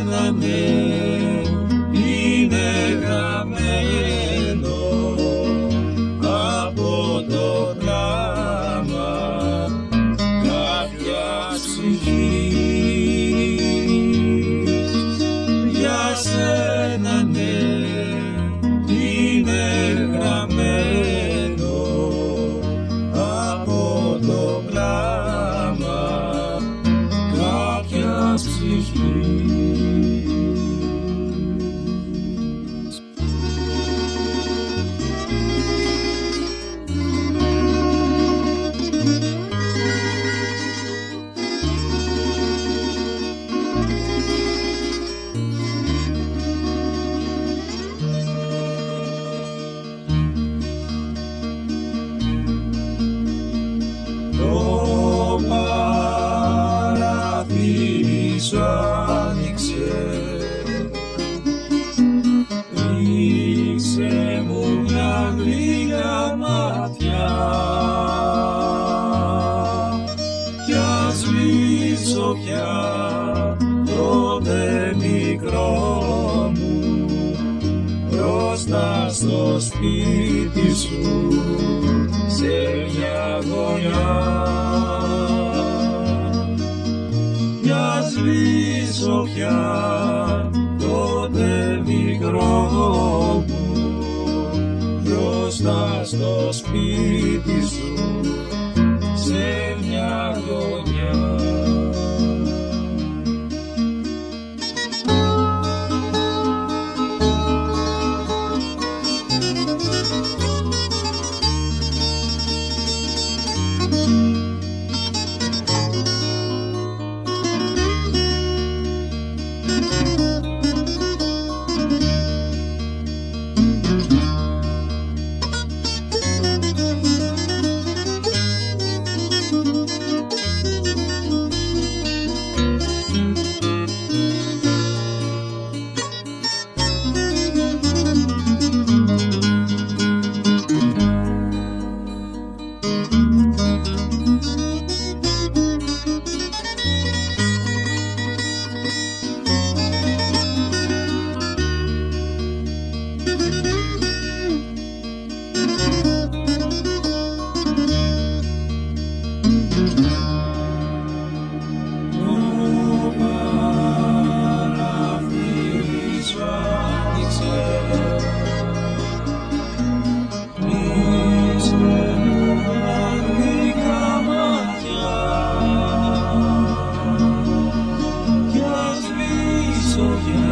σένα ναι, είναι γραμμένο από το γράμμα κάποια ψυχή. Για σένα ναι, είναι γραμμένο από το γράμμα κάποιας ψυχής. Το παραθύρι σου άνοιξε, ρίξε μου μια γλυκιά ματιά κι ας σβήσω πια τότε μικρό μου μπροστά στο σπίτι σου σε μια γωνιά. Για σβήσω πια τότε μικρό μου μπροστά στο σπίτι σου σε μια γωνιά. So